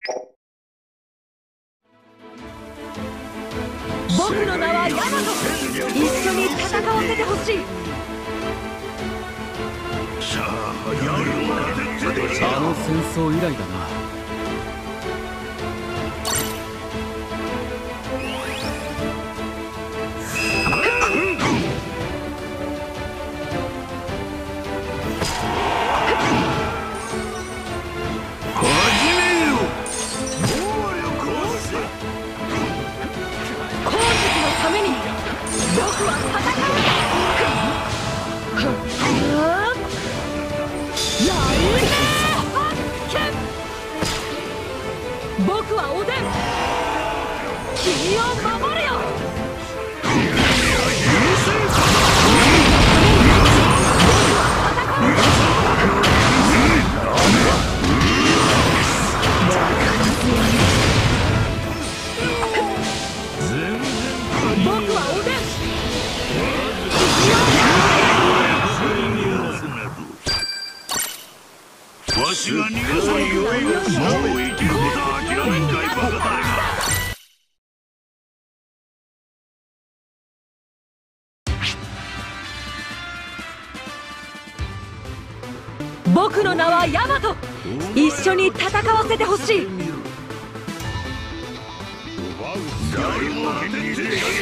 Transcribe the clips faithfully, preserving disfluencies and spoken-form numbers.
僕の名はヤマト。一緒に戦わせてほしい。 あの戦争以来だな。僕はおでん。君を守るよ。僕はおでん。わしが逃がさんよ。もう生きることは諦めんかいバカだ。僕の名はヤマト。一緒に戦わせてほしい。誰も手に入れてあげる。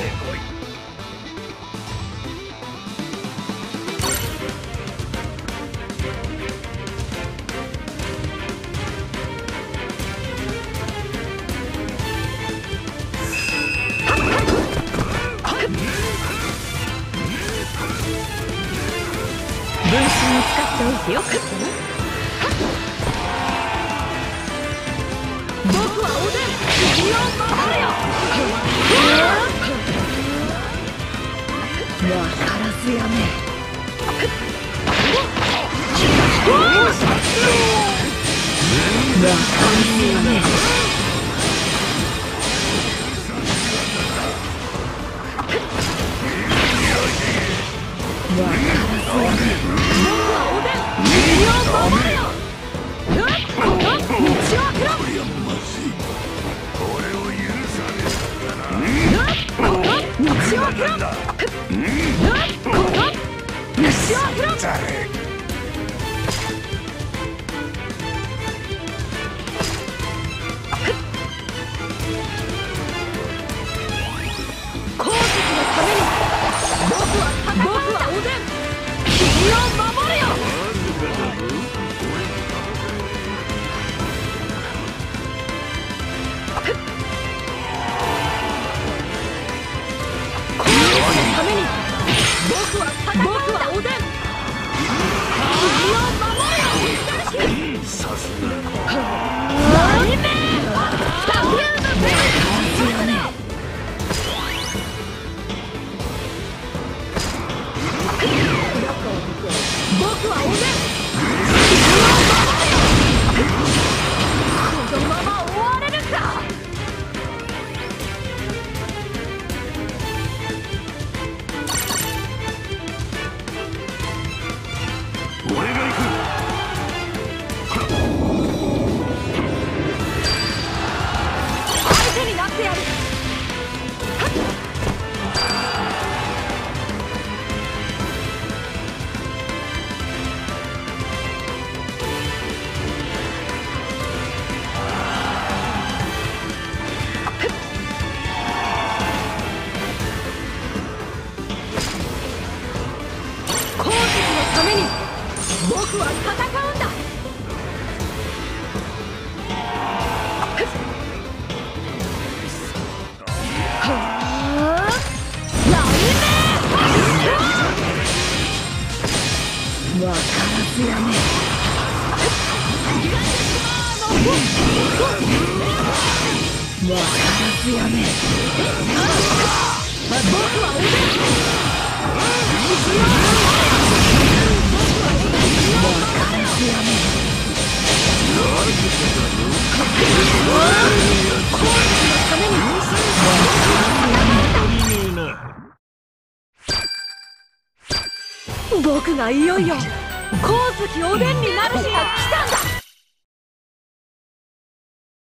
分身を使っておいてよかったな。僕はおでん。君を守るよ。わからずやめ。わからずやめ。わからずやめ。僕は戦うんだ。わからずやめ。わからずやめ。僕はおでん。僕がいよいよ光月おでんになる日が来たんだ。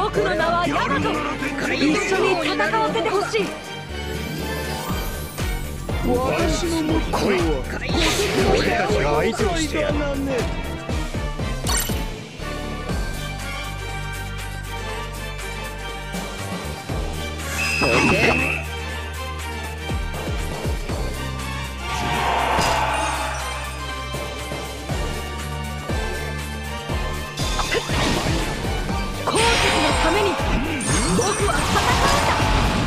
僕の名はヤマト。一緒に戦わせてほしい。 私の目標は俺たちが相手をしてやる。 鉱石のために僕は戦うんだ。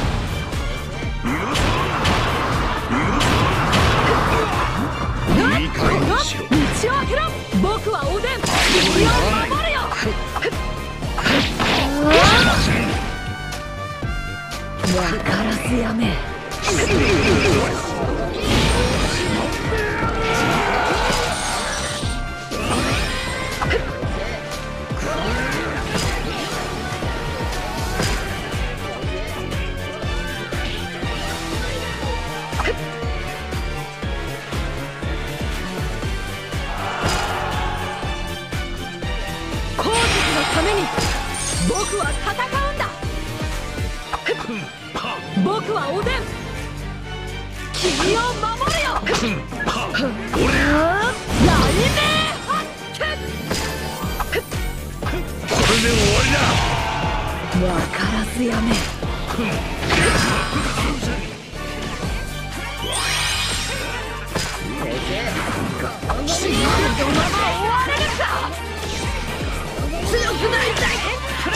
いい加減にしろ。 道を開けろ。僕はおでん。君を守るよ。分からずやめ。鉱石のために僕は戦うんだ。僕はおでん。君を守るよ。雷鳴発見。 これで終わりだ。 分からずやめ。このまま終われるか。強くなりたい。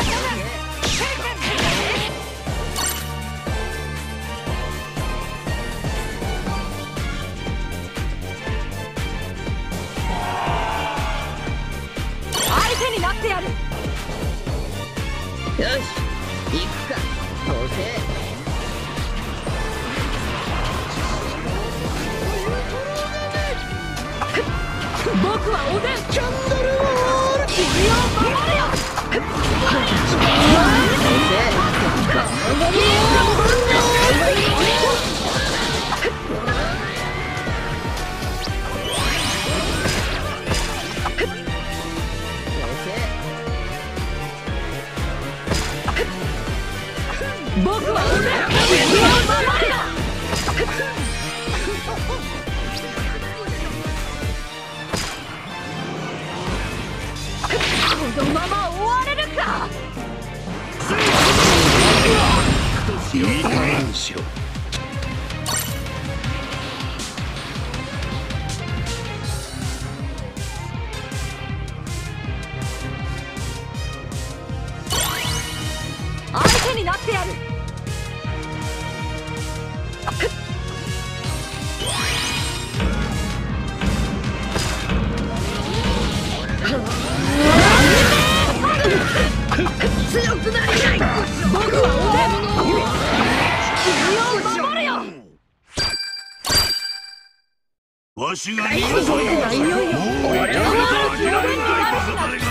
相手になってやる。よし、行くか。どうせ僕はおでん。キャンドルウォール。君を守るよ。僕はおでん。君を守るよ。このまま終われるか。 いい加減にしろ。 相手になってやる。強くなりたい。僕はおでん。君を守るよ。 わしが僕がいよいよ俺のおでんになる日が来た。